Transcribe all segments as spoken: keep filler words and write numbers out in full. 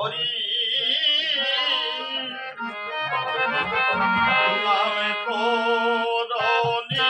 হরি নামে করনি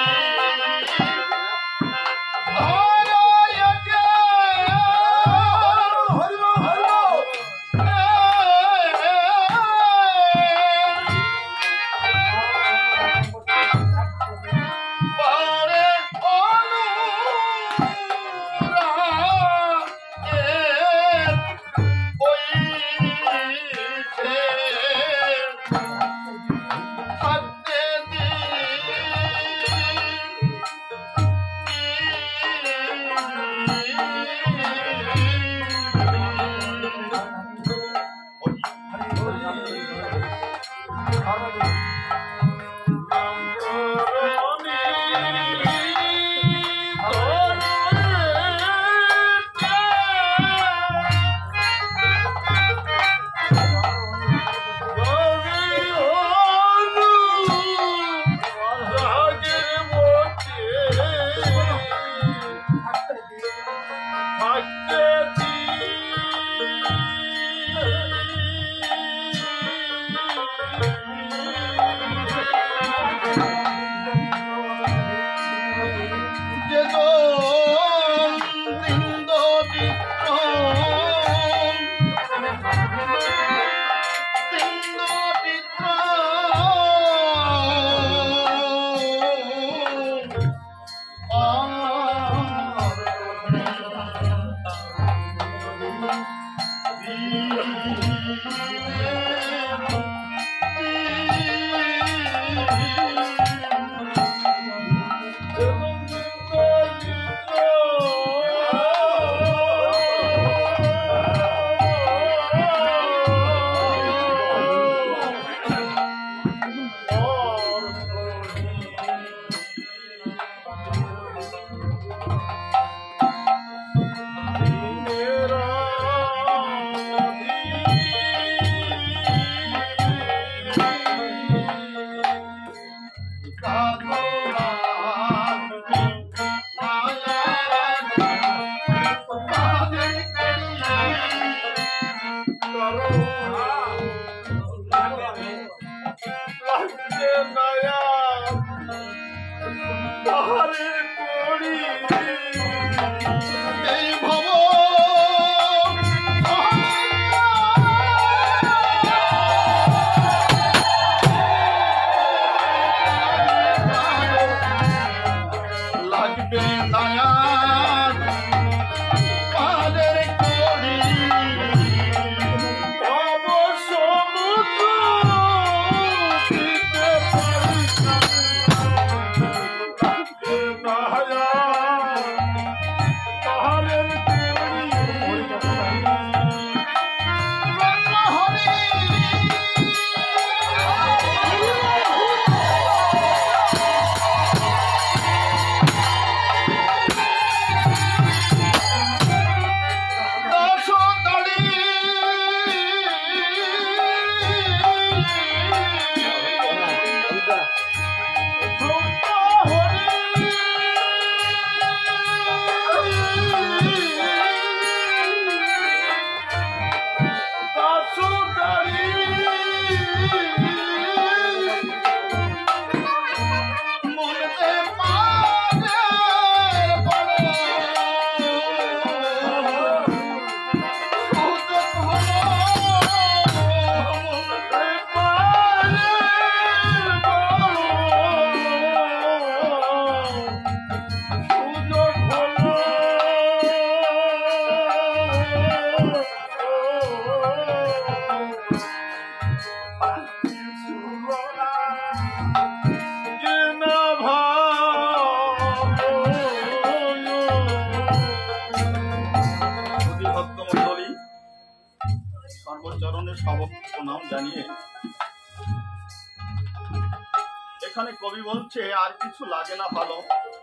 এখানে কবি বলছে আর কিছু লাগে না ভালো,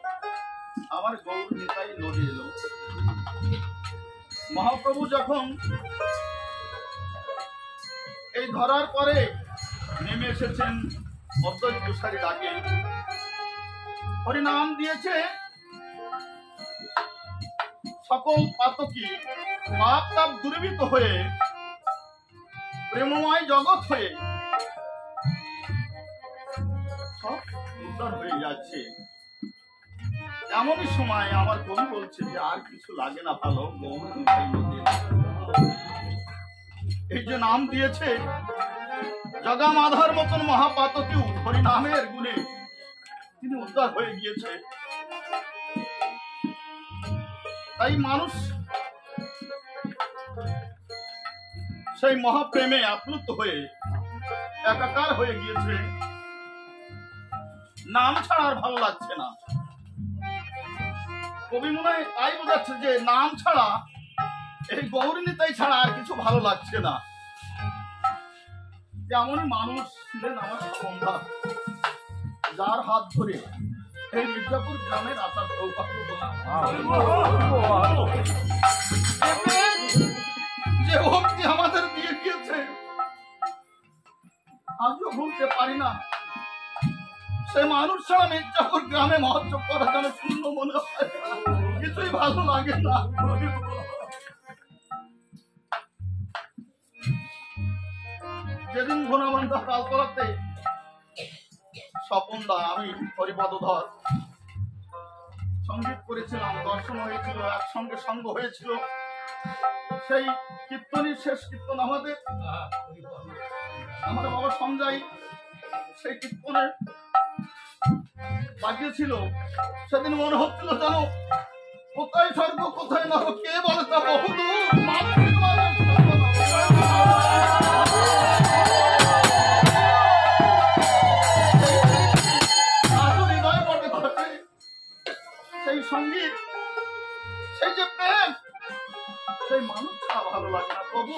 আমার গৌর নিতাই নদী এলো। মহাপ্রভু যখন এই ধরার পরে নেমে এসেছেন অদ্বৈত গোসাই ডাকে, হরিনাম দিয়েছে সকল পাতকী পাপ তাপ দূরীভূত হয়ে প্রেমময় জগৎ হয়ে সব উদ্ধার হয়ে যাচ্ছে। এমনই সময় আমার কবি বলছে যে আর কিছু লাগে না ভালো, এই যে নাম দিয়েছে জগা মাধার মতন মহাপাতকেও হরিনামের গুণে তিনি উদ্ধার হয়ে গিয়েছে। তাই মানুষ সেই মহাপ্রেমে আপ্লুত হয়ে একাকার হয়ে গিয়েছে, নাম ছাড়া আর ভালো লাগছে না। কবি মনে হয় তাই বোঝাচ্ছে যে নাম ছাড়া, এই গৌরনীতাই ছাড়া আর কিছু ভালো লাগছে না। যেমনই মানুষ ছিলেন আমার সন্ধ্যা, যার হাত ধরে এই মির্জাপুর গ্রামের আসার সৌভাগ্য, যে ভক্তি আমাদের দিয়ে গিয়েছে আজও ভুলতে পারি না। সে মানুষ ছাড়া মির্জাপুর গ্রামে মহোৎসব করা যেন শূন্য মনে হয়, কিছুই ভালো লাগে না। যেদিন ঘনাবান্ধা তালতলাতে স্বপনদা আমি হরিপদধর সঙ্গীত করেছিলাম, দর্শন হয়েছিল, একসঙ্গে সঙ্গ হয়েছিল, সেই কীর্তনের শেষ কীর্তন আমাদের আমার বাবা সঞ্জয় সেই কীর্তনের বাজিয়েছিল। সেদিন মনে হচ্ছিল যেন কোথায় স্বর্গ কোথায় নরক কে বলে তা বহুদূর। সেই সঙ্গীত, সেই যে প্রেম, সেই মানুষটা ভালো লাগে না। তবু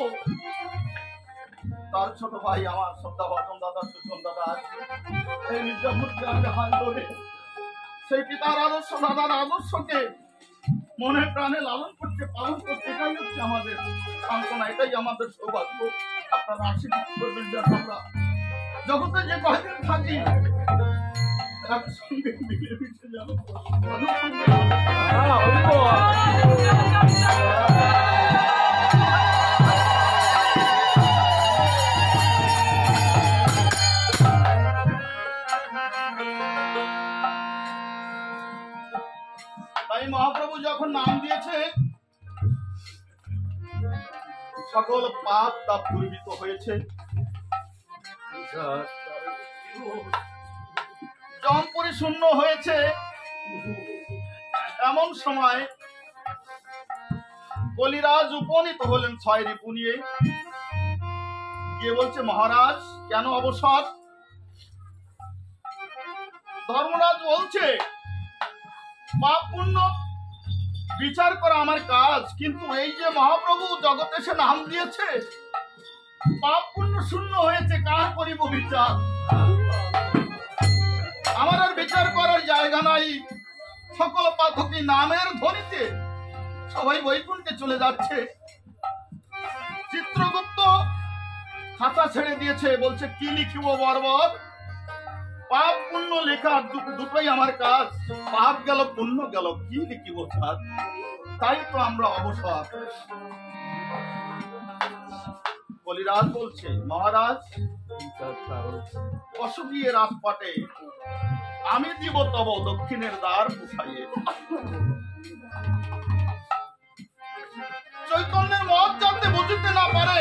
তার ছোট ভাই আমার শ্রদ্ধা ভজন দাদা সুজন দাদা এই মির্জাপুর গ্রামে হাত ধরে সেই পিতার আদর্শ দাদার আদর্শকে মনে প্রাণে লালন করতে পালন করতে, এটাই হচ্ছে আমাদের সান্ত্বনা, এটাই আমাদের সৌভাগ্য। আপনারা আশীর্বাদ করবেন যে আমরা জগতে যে কয়েকদিন থাকি একসঙ্গে মিলে মিশে যাব। তাই মহাপ্রভু যখন নাম দিয়েছে সকল পাপ তা পূর্বিত হয়েছে, জম পরিশূন্য হয়েছে। এমন সময় কলিরাজ উপনীত হলেন ছয় রিপু নিয়ে, গিয়ে বলছে মহারাজ কেন অবসর? ধর্মরাজ বলছে পাপ পুণ্য বিচার করা আমার কাজ, কিন্তু এই যে মহাপ্রভু জগতে এসে নাম দিয়েছে পাপ পুণ্য শূন্য হয়েছে, কার করিব বিচার? আমার আর বিচার করার জায়গা নাই। সকল পাঠকই নামের ধ্বনিতে সবাই বৈকুণ্ঠে চলে যাচ্ছে। চিত্রগুপ্ত খাতা ছেড়ে দিয়েছে, বলছে কি লিখিব বর্বর? পাপ পুণ্য লেখা দুটোই আমার কাজ, পাপ গেল পুণ্য গেল, কি লিখিব ছাড়? তাই তো আমরা অবসর। বলিরাজ বলছে মহারাজ অসুবিয়ে রাজপাটে আমি দিব তব দক্ষিণের দ্বার পুষাইয়ে। চৈতন্যের মত যাতে বুঝিতে না পারে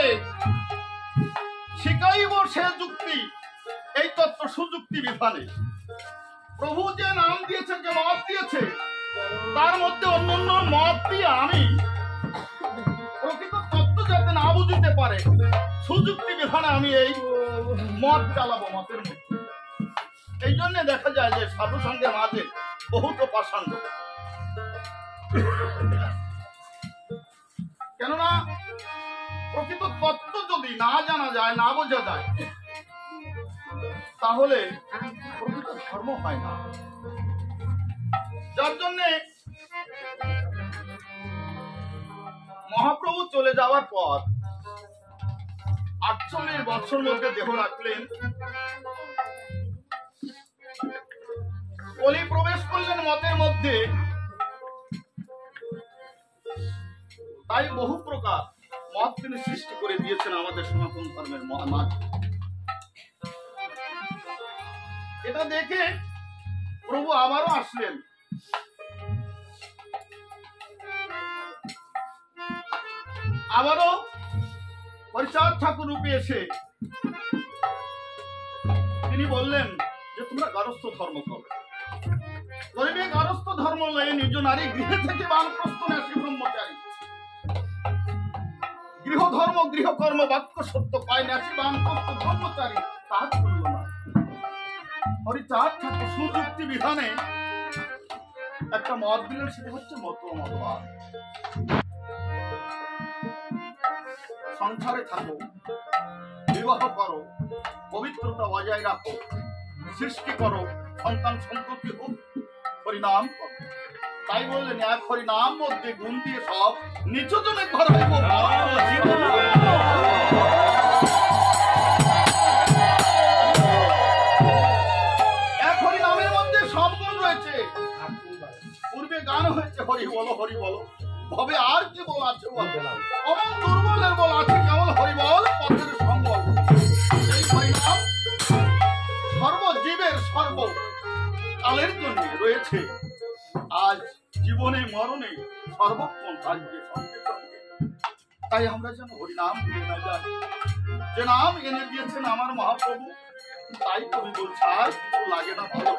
শিখাইব সে যুক্তি, এই তত্ত্ব সুযুক্তি বিধানে। প্রভু যে নাম দিয়েছে, যে মত দিয়েছে, তার মধ্যে অন্যান্য মত দিয়ে আমি প্রকৃত তত্ত্ব যাতে না বুঝিতে পারে সুযুক্তি বিধানে আমি এই মত চালাবো মতের মধ্যে। এই জন্য দেখা যায় যে সাধু সঙ্গের মাঝে বহুত পাষাণ্ড, কেননা প্রকৃত তত্ত্ব যদি না জানা যায়, না বোঝা যায়, তাহলে প্রকৃত ধর্ম হয় না। যার জন্যে মহাপ্রভু চলে যাওয়ার পর আটচল্লিশ বছর মধ্যে দেহ রাখলেন, কলি প্রবেশ করলেন মতের মধ্যে। তাই বহু প্রকার মত তিনি সৃষ্টি করে দিয়েছেন আমাদের সনাতন ধর্মের মহামাত। এটা দেখে প্রভু আবারও আসলেন। আবারও হরিচাঁদ ঠাকুর রূপে এসে তিনি বললেন যে তোমরা গারস্থ ধর্ম করো। গরিবে গারস্থ ধর্ম লয়ে নিজ নারী গৃহে থেকে বানপ্রস্থ ন্যাসী ব্রহ্মচারী। গৃহ ধর্ম গৃহকর্ম বাক্য সত্য পায় ন্যাসী বানপ্রস্থ ব্রহ্মচারী তার করল না। হরিচাঁদ ঠাকুর সুযুক্তি বিধানে একটা মত দিলেন, সেটা হচ্ছে মত মতবাদ। সংসারে থাকো, বিবাহ করো, পবিত্রতা বজায় রাখো, সৃষ্টি করো, সন্তান সন্ততি হোক, হরিনাম করো। তাই বললেন এক হরিনাম মধ্যে গুণ দিয়ে সব নিচজনে ঘর হইব। এক হরিনামের মধ্যে সব গুণ রয়েছে। পূর্বে গান হয়েছে হরি বলো হরি বলো, ভবে আর কি বল আছে অমন দুর্বলের বল আছে কেমন হরিবল পথের সম্বল। এই হরিনাম সর্বজীবের সর্ব কালের জন্য রয়েছে, আজ জীবনে মরণে সর্বক্ষণ থাকবে সঙ্গে সঙ্গে। তাই আমরা যেন হরিনাম ভুলে না যাই, যে নাম এনে দিয়েছেন আমার মহাপ্রভু। তাই কবি বলছে আর কিছু লাগে না ভালো।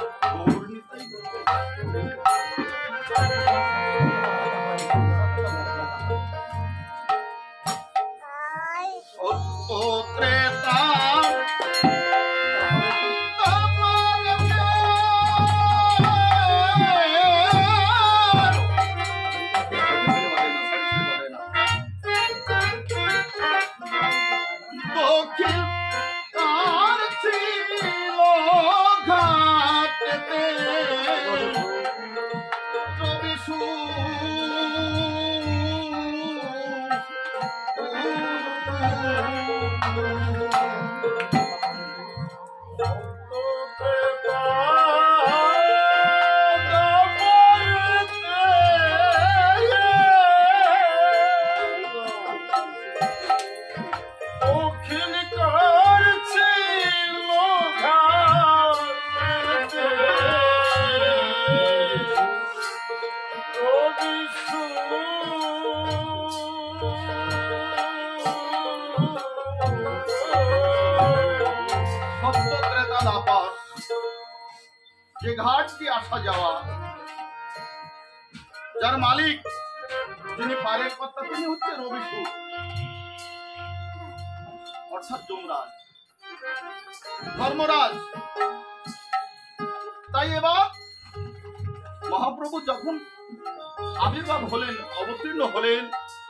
যে ঘাট দিয়ে আসা যাওয়া, যার মালিক যিনি পারের কর্তা তিনি হচ্ছে রবিশু অর্থাৎ যমরাজ ধর্মরাজ। তাই এবার মহাপ্রভু যখন আবির্ভাব হলেন, অবতীর্ণ হলেন,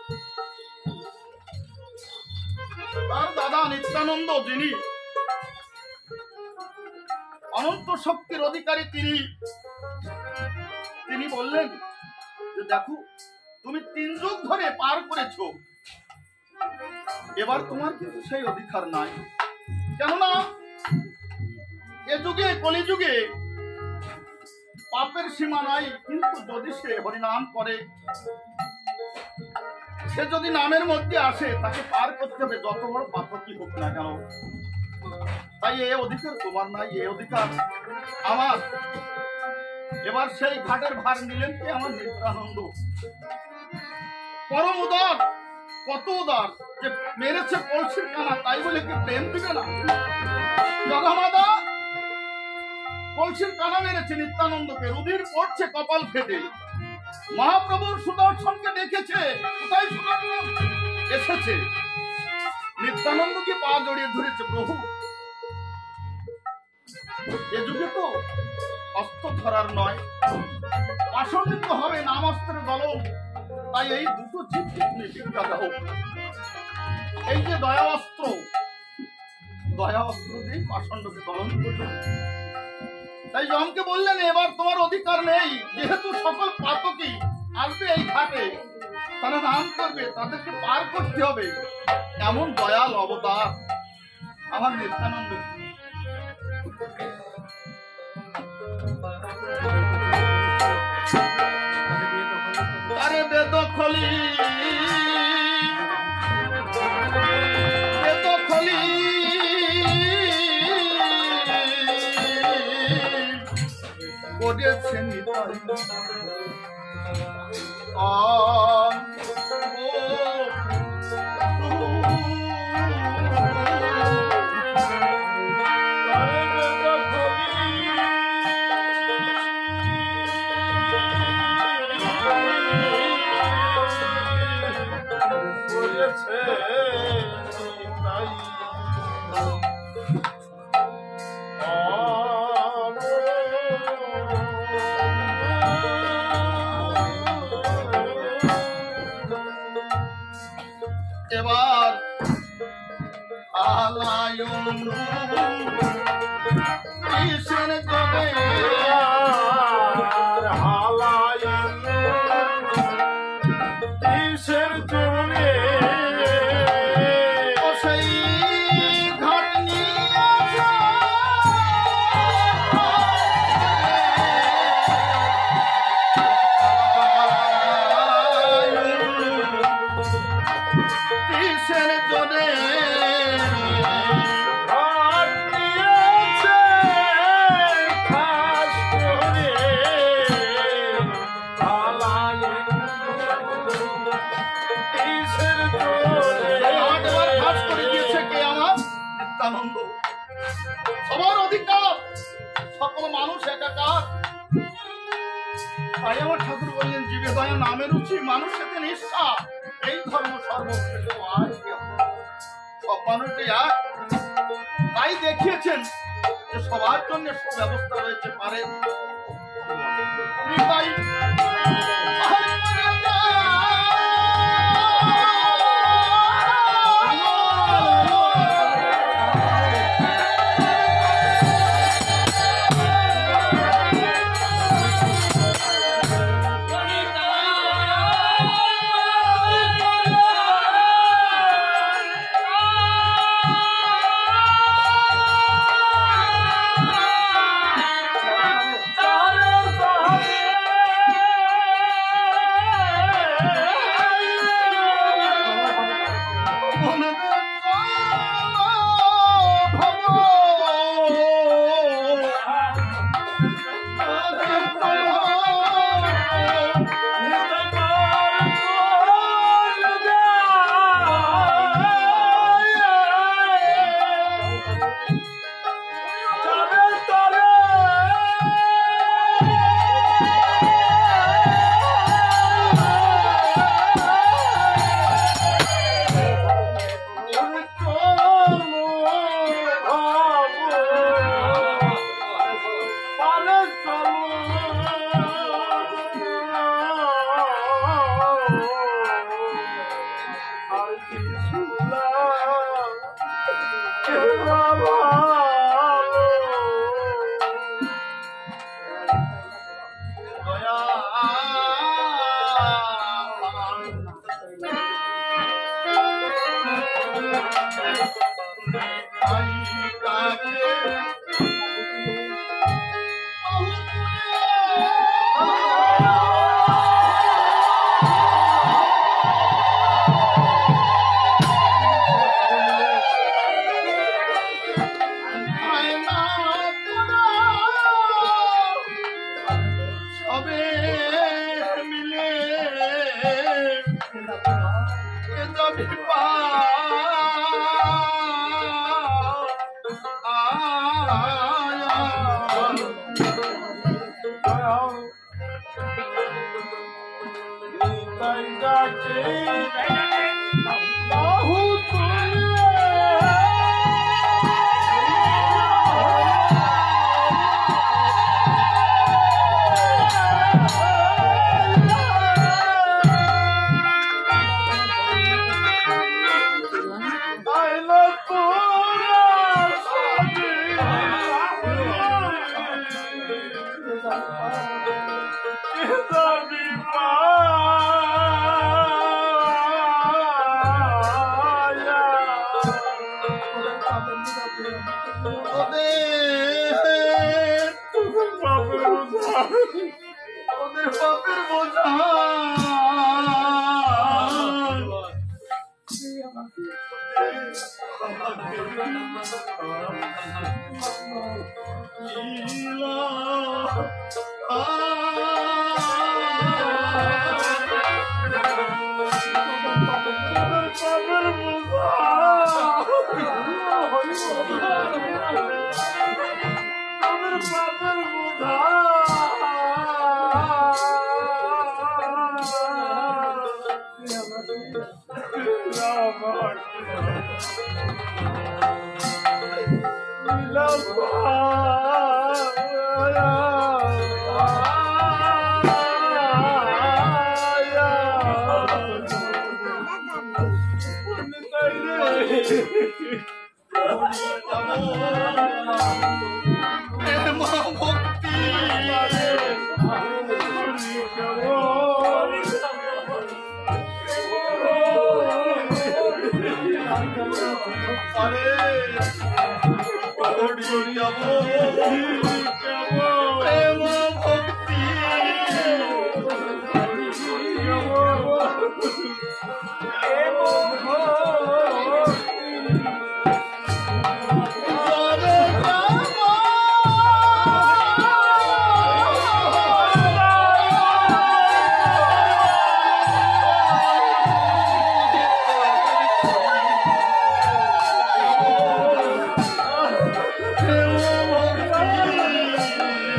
তার দাদা নিত্যানন্দ যিনি অনন্ত শক্তির অধিকারী তিনি তিনি বললেন যে দেখো তুমি তিন যুগ ধরে পার করেছো, এবার তোমার কিন্তু সেই অধিকার নাই। কেননা এ যুগে কলিযুগে পাপের সীমা নাই, কিন্তু যদি সে হরিনাম করে, সে যদি নামের মধ্যে আসে, তাকে পার করতে হবে যত বড় পাপকই হোক না কেন। তাই এ অধিকার তোমার নাই, এ অধিকার আমার। এবার সেই ঘাটের ভার নিলেন কে? আমার নিত্যানন্দ। পরম উদার, কত উদার যে মেরেছে কলসির কানা, তাই বলে কি প্রেম দিবে না? জগমাতা কলসির কানা মেরেছে নিত্যানন্দকে, রুধির পড়ছে কপাল ফেটে। মহাপ্রভুর সুদর্শনকে দেখেছে, কোথায় সুদর্শন এসেছে, নিত্যানন্দকে পা জড়িয়ে ধরেছে। প্রভু এ যুগে তো অস্ত্র ধরার নয়, আসন্নিত হবে নামাস্ত্রের গলম। তাই এই দুটো চিত্র তুমি ভিক্ষা দাও। এই যে দয়া অস্ত্র, দয়া অস্ত্র দিয়ে পাষণ্ডকে দলন করবে। তাই যমকে বললেন এবার তোমার অধিকার নেই, যেহেতু সকল পাতকই আসবে এই ঘাটে, তারা নাম করবে, তাদেরকে পার করতে হবে। এমন দয়াল অবতার আমার নিত্যানন্দ। তারে বেদখলি করেছে নিতাই আ এবার আলায়ন কিসের জবে হালায়ন কিসের জবে সেই ঘাট নিয়ে কিসের জনে ঘাট নিয়েছে খাস করে হালায়ন কিসের জবে আটবার খাস করে দিয়েছে কে আমার নিত্যানন্দ সবার অধিকার সকল মানুষ একাকার তাই আমার ঠাকুর বললেন জীবে দয়া নামে রুচি মানুষেতে নিষ্ঠা এই ধর্ম সর্বশ্রেষ্ঠ আর কি হবে? সব মানুষকে এক তাই দেখিয়েছেন যে সবার জন্য সুব্যবস্থা রয়েছে পারে তাই প্রেম ভক্তি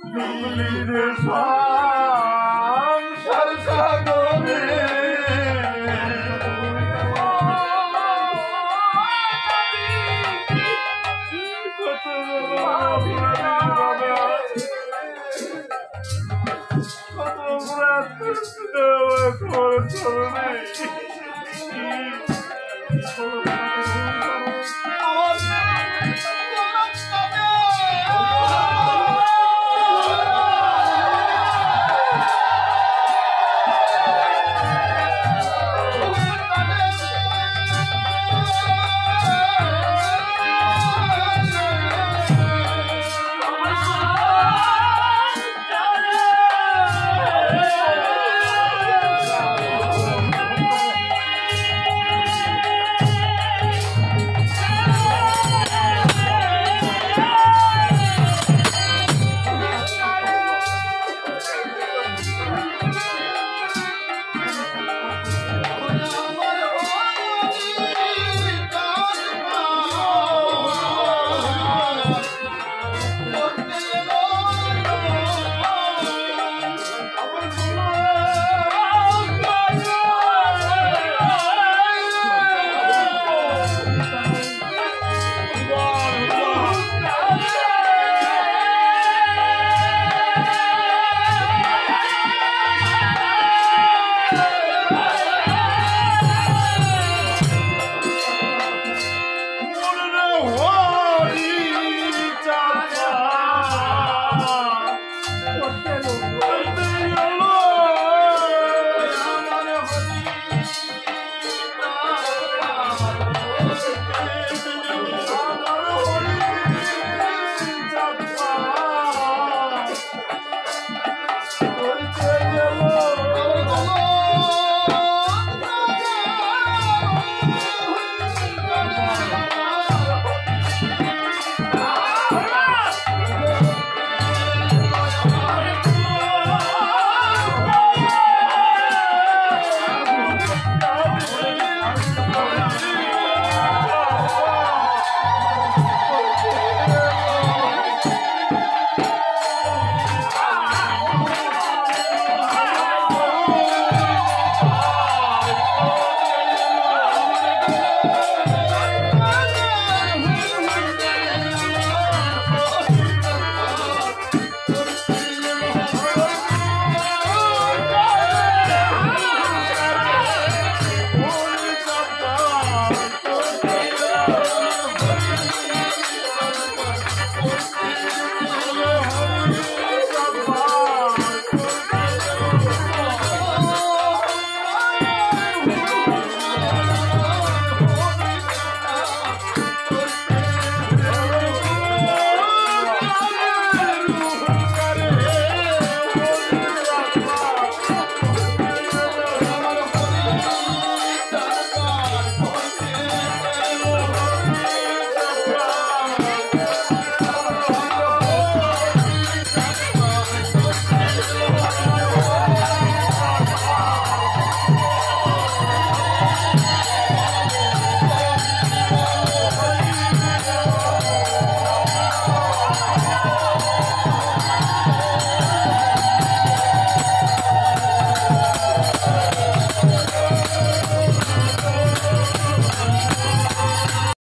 জঙ্গলির সাপ